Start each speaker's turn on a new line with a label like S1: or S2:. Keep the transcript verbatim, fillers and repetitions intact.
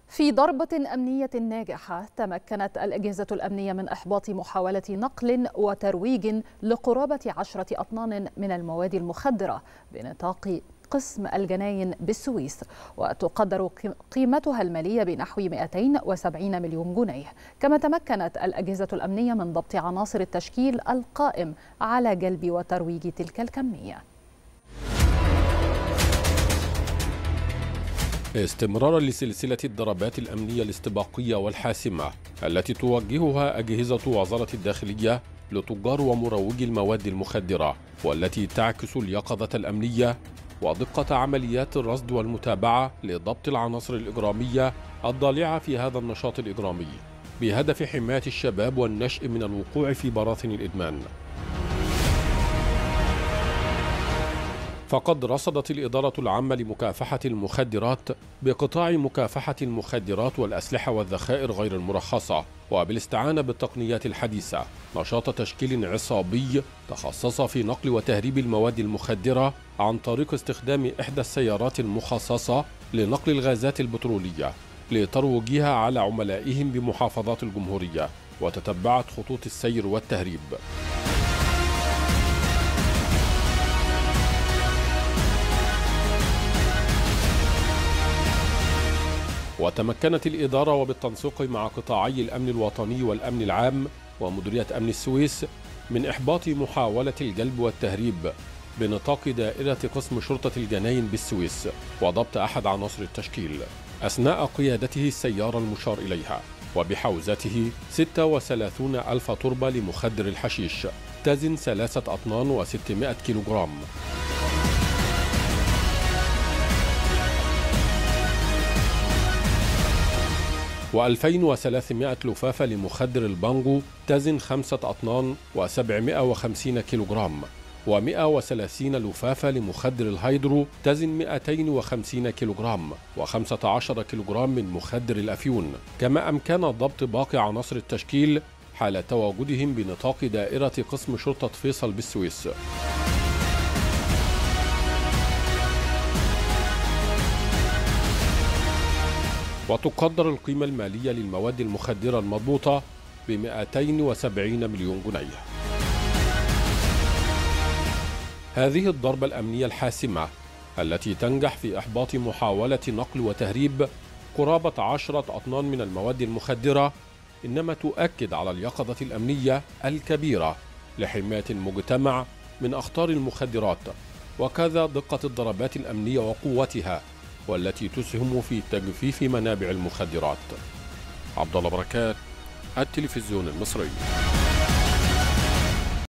S1: في ضربة أمنية ناجحة تمكنت الأجهزة الأمنية من إحباط محاولة نقل وترويج لقرابة عشرة أطنان من المواد المخدرة بنطاق قسم الجناين بالسويس، وتقدر قيمتها المالية بنحو مئتين وسبعين مليون جنيه. كما تمكنت الأجهزة الأمنية من ضبط عناصر التشكيل القائم على جلب وترويج تلك الكمية.
S2: استمرارا لسلسلة الضربات الأمنية الاستباقية والحاسمة التي توجهها أجهزة وزارة الداخلية لتجار ومروجي المواد المخدرة، والتي تعكس اليقظة الأمنية ودقة عمليات الرصد والمتابعة لضبط العناصر الإجرامية الضالعة في هذا النشاط الإجرامي بهدف حماية الشباب والنشء من الوقوع في براثن الإدمان. فقد رصدت الإدارة العامة لمكافحة المخدرات بقطاع مكافحة المخدرات والأسلحة والذخائر غير المرخصة وبالاستعانة بالتقنيات الحديثة نشاط تشكيل عصابي تخصص في نقل وتهريب المواد المخدرة عن طريق استخدام إحدى السيارات المخصصة لنقل الغازات البترولية لترويجها على عملائهم بمحافظات الجمهورية، وتتبعت خطوط السير والتهريب. وتمكنت الإدارة وبالتنسيق مع قطاعي الأمن الوطني والأمن العام ومديرية أمن السويس من إحباط محاولة الجلب والتهريب بنطاق دائرة قسم شرطة الجناين بالسويس، وضبط أحد عناصر التشكيل أثناء قيادته السيارة المشار إليها، وبحوزته ستة وثلاثين ألف تربة لمخدر الحشيش تزن ثلاثة أطنان وستمائة كيلوغرام. وألفين وثلاثمائة لفافة لمخدر البانجو تزن خمسة أطنان وسبعمائة وخمسين كيلوغرام، ومائة وثلاثين لفافة لمخدر الهيدرو تزن مئتين وخمسين كيلوغرام، وخمسة عشر كيلوغرام من مخدر الأفيون. كما أمكن ضبط باقي عناصر التشكيل حال تواجدهم بنطاق دائرة قسم شرطة فيصل بالسويس. وتقدر القيمة المالية للمواد المخدرة المضبوطة ب مئتين وسبعين مليون جنيه. هذه الضربة الأمنية الحاسمة التي تنجح في إحباط محاولة نقل وتهريب قرابة عشرة أطنان من المواد المخدرة إنما تؤكد على اليقظة الأمنية الكبيرة لحماية المجتمع من أخطار المخدرات، وكذا دقة الضربات الأمنية وقوتها والتي تسهم في تجفيف منابع المخدرات. عبد الله بركات، التلفزيون المصري.